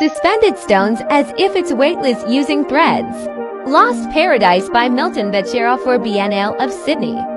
Suspended stones as if it's weightless using threads. Lost Paradise by Milton Becerra for Biennale of Sydney.